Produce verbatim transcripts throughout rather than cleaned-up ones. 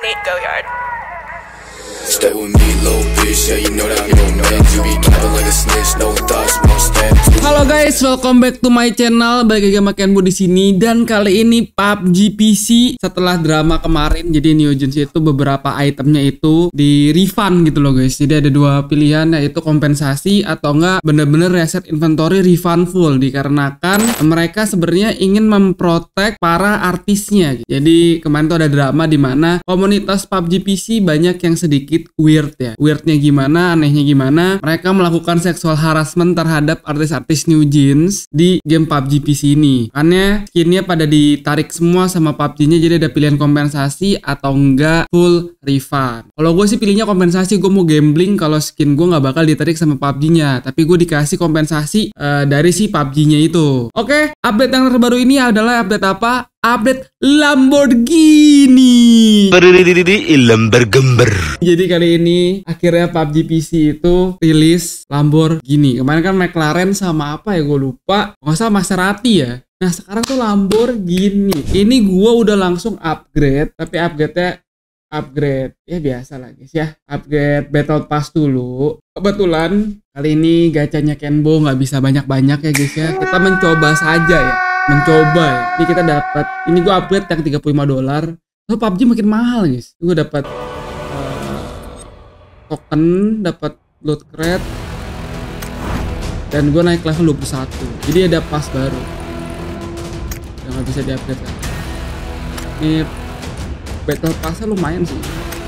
Nate Goyard. Stay with me, little bitch, yeah, you know that I'm your man. You be capping like a snitch, no thoughts, no stand. Halo guys, welcome back to my channel. Balik lagi sama Kenbo di sini, dan kali ini P U B G P C setelah drama kemarin. Jadi New Jeans itu beberapa itemnya itu di refund gitu loh guys. Jadi ada dua pilihan, yaitu kompensasi atau enggak bener-bener reset inventory refund full, dikarenakan mereka sebenarnya ingin memprotek para artisnya. Jadi kemarin tuh ada drama di mana komunitas P U B G P C banyak yang sedikit weird ya. Weirdnya gimana, anehnya gimana, mereka melakukan seksual harassment terhadap artis-artis New Jeans di game P U B G P C ini. Karena skinnya pada ditarik semua sama P U B G-nya, jadi ada pilihan kompensasi atau enggak full refund. Kalau gue sih pilihnya kompensasi, gue mau gambling kalau skin gue nggak bakal ditarik sama P U B G-nya, tapi gue dikasih kompensasi uh, dari si P U B G-nya itu. Oke, update yang terbaru ini adalah update apa? Update Lamborghini. Lamborghini. Jadi kali ini akhirnya P U B G P C itu rilis Lamborghini. Kemarin kan McLaren sama apa ya, gue lupa. Nggak salah Maserati ya. Nah sekarang tuh Lamborghini. Ini gue udah langsung upgrade, tapi upgrade-nya upgrade ya biasa lah guys ya. Upgrade Battle Pass dulu. Kebetulan kali ini gacanya Kenbo nggak bisa banyak-banyak ya guys ya. Kita mencoba saja ya. Mencoba ya. Ini kita dapat, ini gue upgrade yang tiga puluh lima dolar. Lalu P U B G makin mahal guys. Gue dapat uh, token, dapat loot crate, dan gue naik level dua puluh satu. Jadi ada pass baru yang nggak bisa di-upgrade kan. Ini battle pass-nya lumayan sih.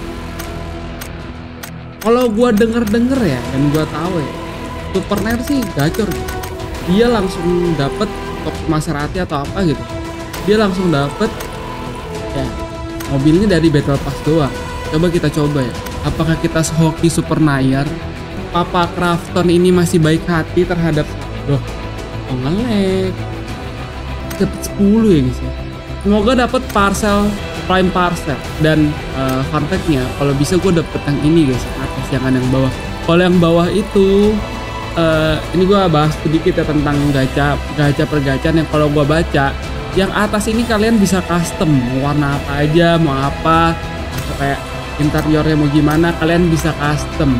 Kalau gue denger-denger ya, dan gue tahu ya, Super Nair sih gacor gitu. Dia langsung dapet Maserati atau apa gitu, dia langsung dapet ya mobilnya dari Battle Pass doang. Coba kita coba ya, apakah kita sehoki Super Nair? Papa Crafton ini masih baik hati terhadap doh oh ngelek dapet sepuluh ya guys ya. Semoga dapet parcel prime parcel. Dan uh, fun fact-nya, kalau bisa gue dapet yang ini guys, atas, jangan yang bawah. Kalau yang bawah itu Uh, ini gue bahas sedikit ya tentang gacha gacha pergacaan yang kalau gue baca, yang atas ini kalian bisa custom mau warna apa aja, mau apa, atau kayak interiornya mau gimana, kalian bisa custom.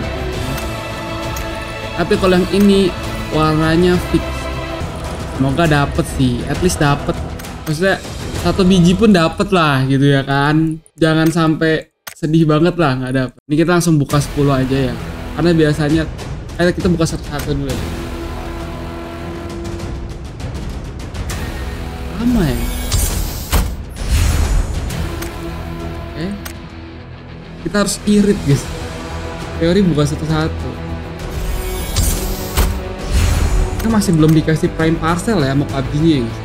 Tapi kalau yang ini warnanya fix. Semoga dapet sih, at least dapet. Maksudnya satu biji pun dapet lah gitu ya kan. Jangan sampai sedih banget lah nggak dapet. Ini kita langsung buka sepuluh aja ya, karena biasanya ayo kita buka satu-satu dulu ya. Lama ya. Oke. Kita harus irit guys. Teori buka satu-satu. Kita masih belum dikasih prime parcel ya sama P U B G-nya guys.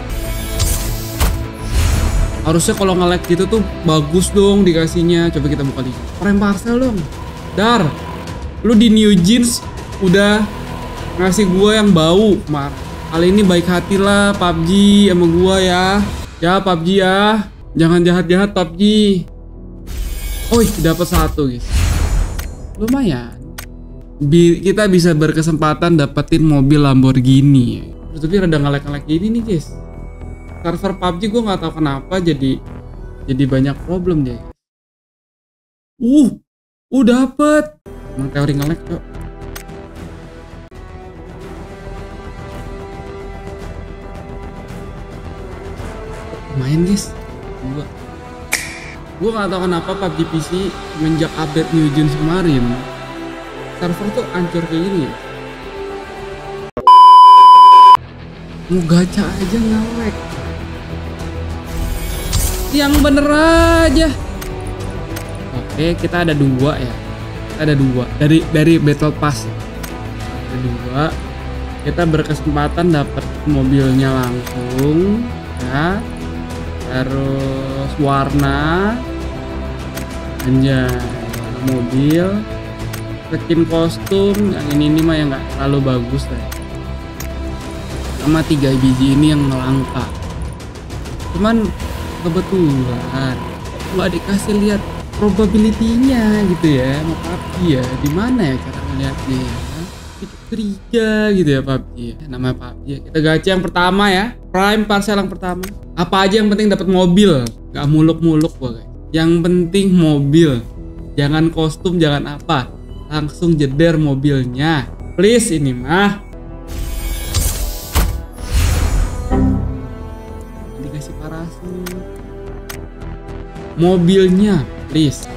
Harusnya kalau nge-lag gitu tuh bagus dong dikasihnya. Coba kita buka lagi. Prime parcel dong. Dar. Lu di New Jeans udah ngasih gua yang bau kemarin. Kali ini baik hati lah P U B G sama gua ya. Ya P U B G ya. Jangan jahat-jahat P U B G. Oh, dapat satu guys. Lumayan. Bi kita bisa berkesempatan dapetin mobil Lamborghini. Terus tapi rada ngelek-ngelek gini nih guys. Server P U B G gua nggak tahu kenapa jadi jadi banyak problem deh. Uh, uh dapet. Emang teori ngelek kok. Main guys. Gua Gua gak tahu kenapa P U B G P C menjak update New Jeans kemarin server tuh hancur kayak gini ya. Mau gacha aja ngelek. Yang bener aja. Oke, kita ada dua ya. Ada dua dari dari Battle Pass. Ada dua. Kita berkesempatan dapat mobilnya langsung ya. Terus warna anjay, mobil, skin kostum yang ini ini mah yang nggak terlalu bagus lah. Sama tiga biji ini yang langka. Cuman kebetulan nggak dikasih lihat probability-nya gitu ya sama P U B G ya. Di mana ya cara ngeliatnya ya? Curiga gitu ya P U B G ya. Nama P U B G ya. Kita gacha yang pertama ya. Prime parcel yang pertama. Apa aja yang penting dapat mobil. Gak muluk-muluk gua guys. Yang penting mobil, jangan kostum, jangan apa, langsung jeder mobilnya, please ini mah. Dikasih parasut, mobilnya, please.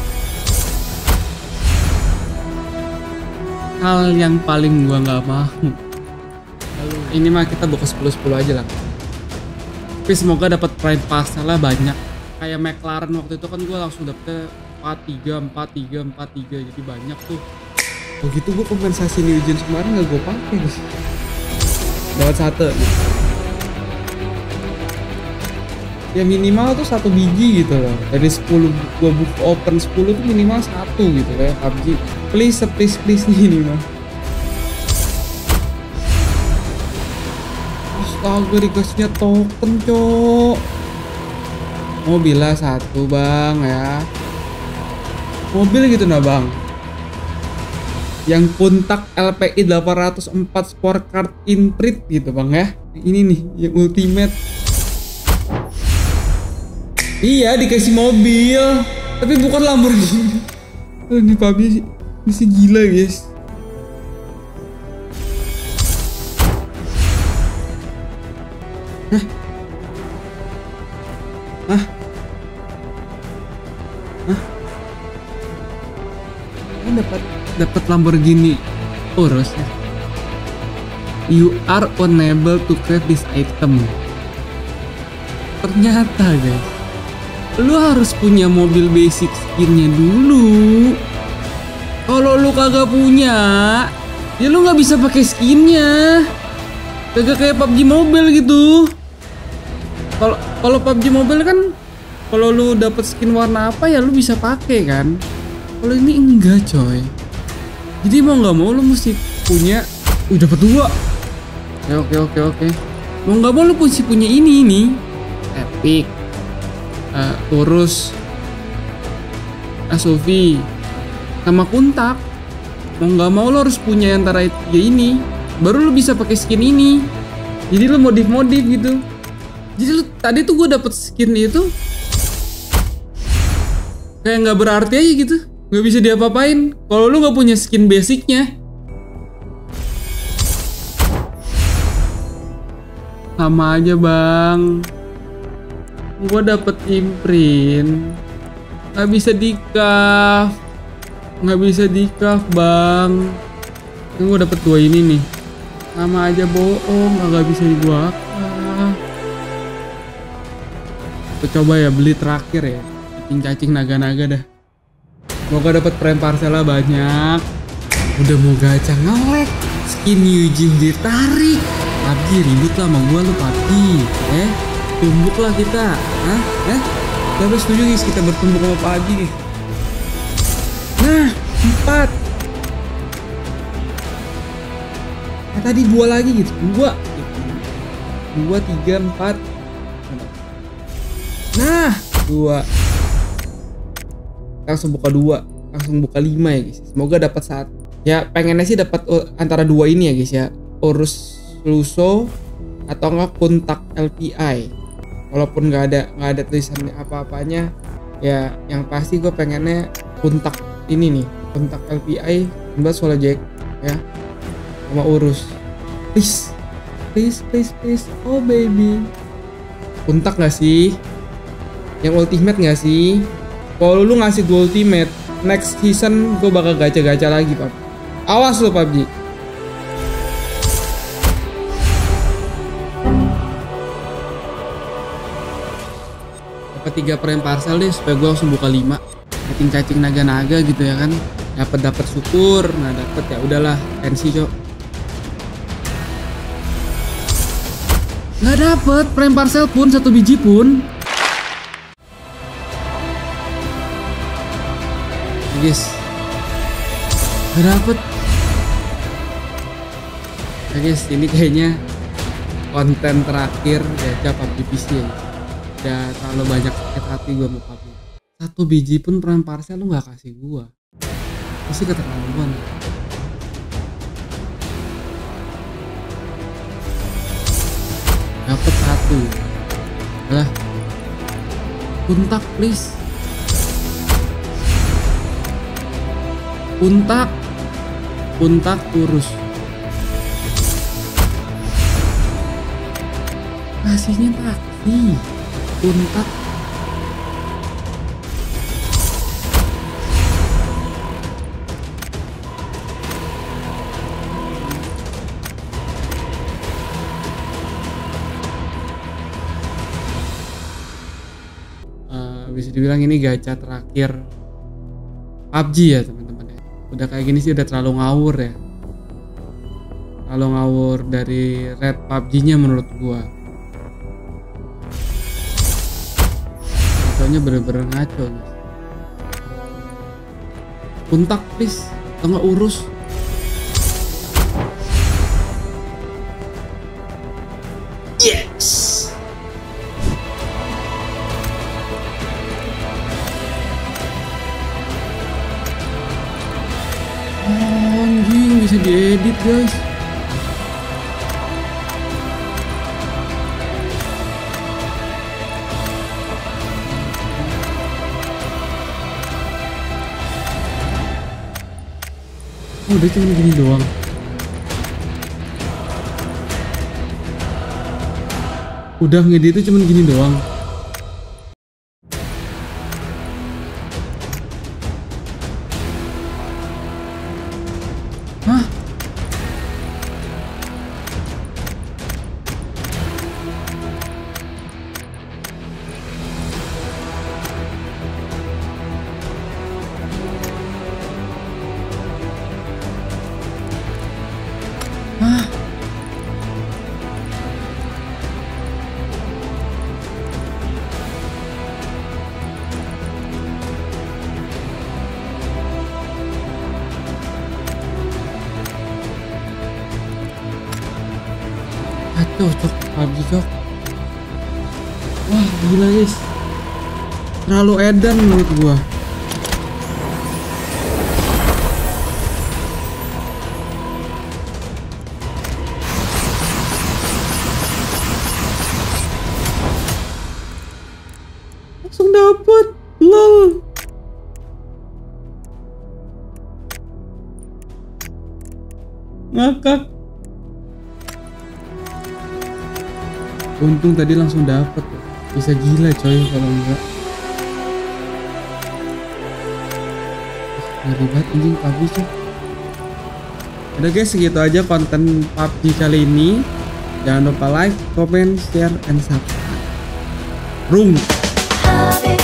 Hal yang paling gua nggak mau. Ini mah kita buka sepuluh sepuluh aja lah. Tapi semoga dapat prime pass lah banyak. Kayak McLaren waktu itu kan gua langsung dapet empat tiga empat tiga empat tiga, jadi banyak tuh. Begitu gua kompensasi New Gen kemarin nggak gua pakai guys. Dapat satu. Ya minimal tuh satu biji gitu loh. Dari sepuluh gua buka open sepuluh tuh minimal satu gitu kayak P U B G. Please please please nih ini mah. Astaga dikasihnya token cok. Mobilnya satu bang ya. Mobil gitu nah bang. Yang puntak L P I delapan ratus empat Sport Card Imprint gitu bang ya. Ini nih yang ultimate. Iya dikasih mobil, tapi bukan Lamborghini. Oh, ini P U B G sih, ini sih gila guys. Hah? Hah? Hah? Ini dapat dapat Lamborghini Urus ya. You are unable to craft this item. Ternyata guys, lu harus punya mobil basic skinnya dulu. Kalau lu kagak punya, ya lu nggak bisa pakai skinnya. Kagak kayak P U B G Mobile gitu. Kalau kalau P U B G Mobile kan, kalau lu dapet skin warna apa ya lu bisa pakai kan. Kalau ini enggak coy. Jadi mau nggak mau lu mesti punya. Udah dapet dua. Oke oke oke oke. Mau nggak mau lu mesti punya ini nih. Epic. Uh, Urus, S U V, sama kuntak. Mau nggak mau lo harus punya antara tiga ini, baru lo bisa pakai skin ini. Jadi lo modif-modif gitu. Jadi lo tadi tuh gue dapet skin itu kayak nggak berarti aja gitu, nggak bisa diapa-apain. Kalau lo nggak punya skin basicnya, sama aja bang. Gua dapet imprint, nggak bisa di-craft, nggak bisa di-craft bang. Ini gua dapet dua ini nih, sama aja bohong, nggak bisa gua. Aku coba ya beli terakhir ya, cacing-cacing naga-naga dah. Semoga dapet prime parcel banyak. Udah mau gacha ngelek, skin Eugene ditarik. P U B G ribut lah sama gua lu P U B G, eh? Tumbuk lah kita, hah? Eh? Kita setuju guys, kita bertumbuk sama P U B G guys. Nah, empat. Nah, tadi dua lagi gitu, dua. Dua, tiga, empat. Nah, dua. Langsung buka dua, langsung buka lima ya guys. Semoga dapat satu. Ya pengennya sih dapat antara dua ini ya guys ya. Urus Luso atau enggak kuntak L P I. Walaupun nggak ada nggak ada tulisan apa-apanya, ya yang pasti gue pengennya kuntak ini nih, kuntak L P I mbak Solo Jack ya, sama Urus. Please, please, please, please, oh baby. Kuntak nggak sih? Yang ultimate nggak sih? Kalau lu ngasih gue ultimate, next season gue bakal gacha-gacha lagi Pak. Awas lu P U B G. Tiga prime parcel deh supaya gue langsung buka lima. Cacing-cacing naga-naga gitu ya kan. Dapat dapat syukur, nggak dapet ya udahlah, tensi cok. Nggak dapet prime parcel pun satu biji pun. Ya guys, nggak dapet. Ya guys, ini kayaknya konten terakhir gacha P U B G P C ya. Udah terlalu banyak sakit hati gue mau P U B G. Satu biji pun prime parcel lu nggak kasih gue, pasti keterlaluan. Dapet satu lah, kuntak please. Untak. Untak urus. Kasihnya taksi. Untak. Uh, bisa dibilang ini gacha terakhir P U B G ya teman-teman ya. Udah kayak gini sih udah terlalu ngawur ya. Terlalu ngawur dari red P U B G-nya menurut gua. Soalnya bener-bener ngaco guys. Untak please, tengah urus. Yes. Oh, anjing bisa diedit guys. Oh, udah cuma gini doang. Udah ngedit itu cuma gini doang. Hah? Hah? Kacau cok, P U B G cok. Wah gila guys, terlalu edan menurut gua. Langsung dapet, lol. Ngakak. Untung tadi langsung dapet. Bisa gila coy kalau enggak. Ngeri banget anjing P U B G coy. Udah guys, segitu aja konten P U B G kali ini. Jangan lupa like, comment, share, and subscribe. Room.